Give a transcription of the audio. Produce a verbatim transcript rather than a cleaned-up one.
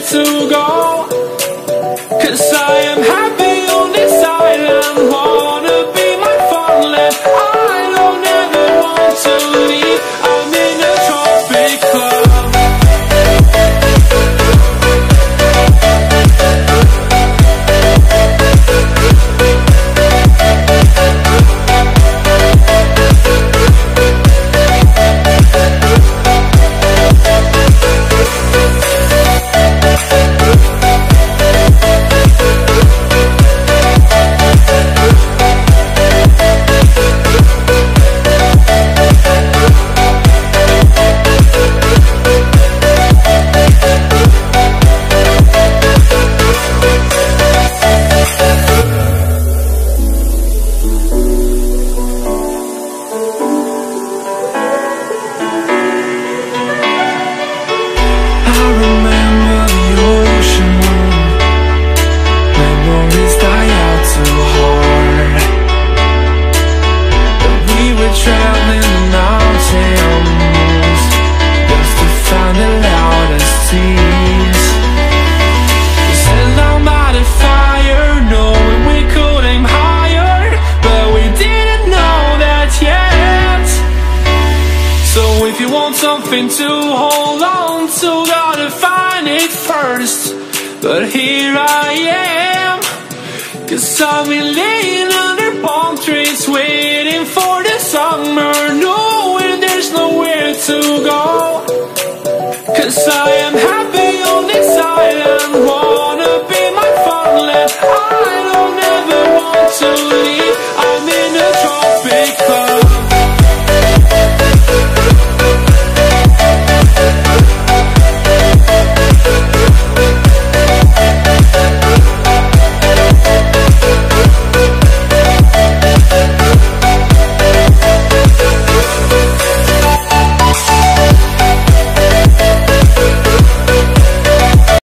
to go, 'cause I am happy on this island. Wanna be my farmland. I don't ever want to leave. I'm in a tropic club. Something to hold on to, gotta find it first. But here I am, 'cause I've been laying under palm trees, waiting for the summer, knowing there's nowhere to go, 'cause I am happy on this island. Wanna be my farmland. I don't ever want to leave. I'm in a tropic